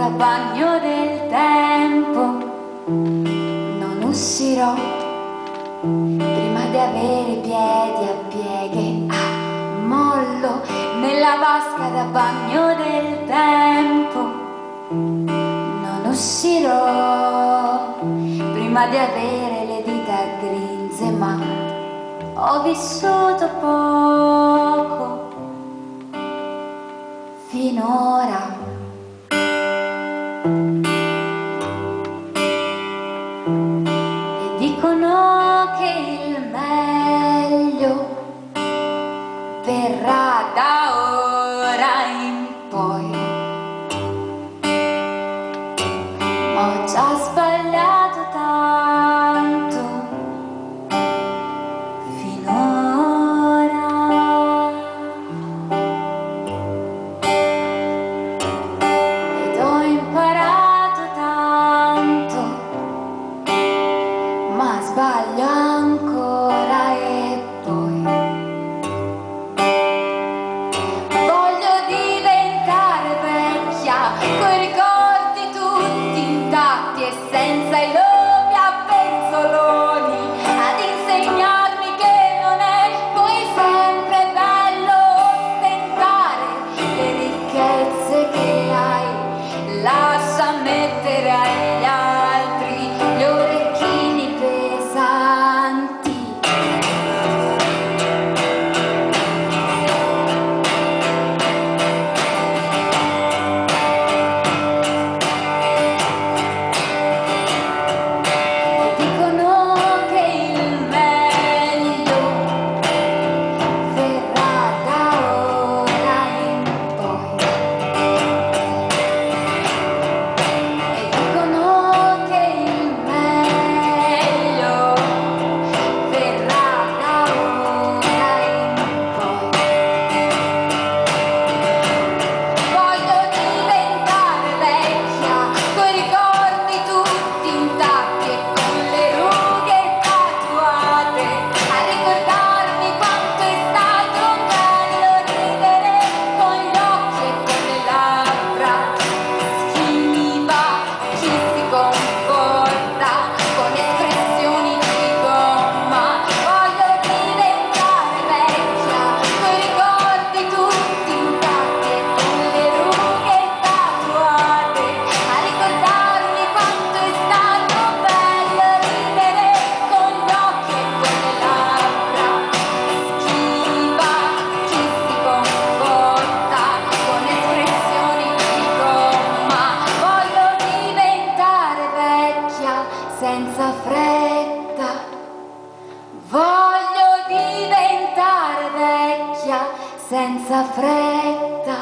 da bagno del tempo non uscirò prima di avere i piedi a pieghe a mollo. Nella vasca da bagno del tempo non uscirò prima di avere le dita grinze, ma ho vissuto poco finora. E dicono che il meglio verrà da ora in poi, ma ho già sbagliato tanto finora. Ed ho imparato tanto, ma sbaglio ancora e poi voglio diventare vecchia, coi ricordi tutti intatti e senza i lopi a penzoloni, ad insegnarmi che non è poi sempre bello ostentare le ricchezze che hai. Lascia mettere agli altri gli orecchini pesanti. E dicono che il meglio verrà da ora in poi. E dicono che il meglio verrà da ora in poi. Voglio diventare vecchia, coi ricordi tutti intatti e con le rughe tatuate, a ricordarmi quanto è stato bello ridere con gli occhi e con le labbra. Schiva chi si comporta con espressioni di gomma. Voglio diventare vecchia, coi ricordi tutti intatti e con le rughe tatuate, a ricordarmi quanto è stato bello ridere con gli occhi e con le labbra. Schiva chi si comporta con espressioni di gomma. Voglio diventare vecchia senza fretta. Voglio diventare vecchia senza fretta.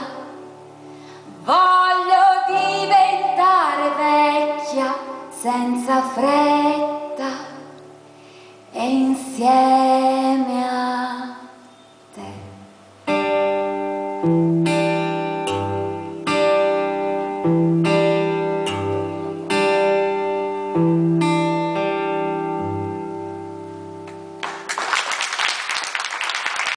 Voglio diventare vecchia senza fretta e insieme a te.